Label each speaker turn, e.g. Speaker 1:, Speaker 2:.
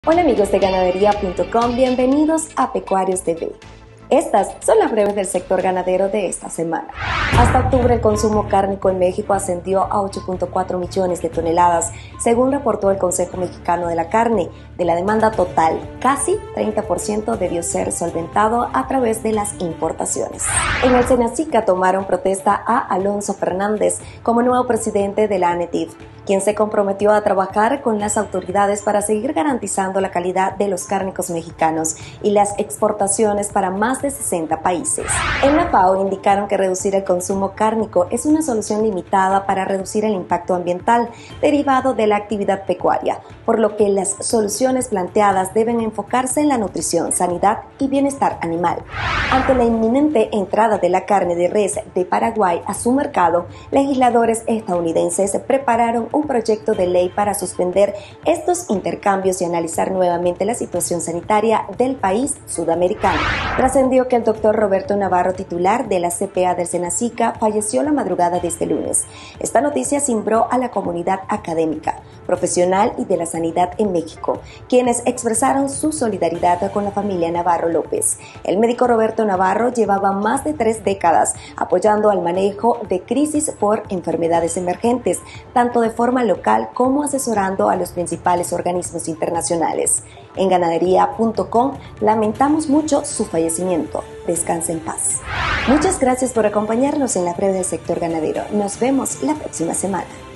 Speaker 1: Hola amigos de ganadería.com, bienvenidos a Pecuarios TV. Estas son las breves del sector ganadero de esta semana. Hasta octubre el consumo cárnico en México ascendió a 8.4 millones de toneladas, según reportó el Consejo Mexicano de la Carne. De la demanda total, casi 30% debió ser solventado a través de las importaciones. En el Senacica tomaron protesta a Alonso Fernández como nuevo presidente de la ANETIF, quien se comprometió a trabajar con las autoridades para seguir garantizando la calidad de los cárnicos mexicanos y las exportaciones para más de 60 países. En la FAO indicaron que reducir el consumo cárnico es una solución limitada para reducir el impacto ambiental derivado de la actividad pecuaria, por lo que las soluciones planteadas deben enfocarse en la nutrición, sanidad y bienestar animal. Ante la inminente entrada de la carne de res de Paraguay a su mercado, legisladores estadounidenses prepararon un proyecto de ley para suspender estos intercambios y analizar nuevamente la situación sanitaria del país sudamericano. Trascendió que el doctor Roberto Navarro, titular de la CPA del Senacica, falleció la madrugada de este lunes. Esta noticia cimbró a la comunidad académica, profesional y de la sanidad en México, quienes expresaron su solidaridad con la familia Navarro López. El médico Roberto Navarro llevaba más de 3 décadas apoyando al manejo de crisis por enfermedades emergentes, tanto de forma local como asesorando a los principales organismos internacionales. En ganadería.com lamentamos mucho su fallecimiento. Descanse en paz. Muchas gracias por acompañarnos en la breve del sector ganadero. Nos vemos la próxima semana.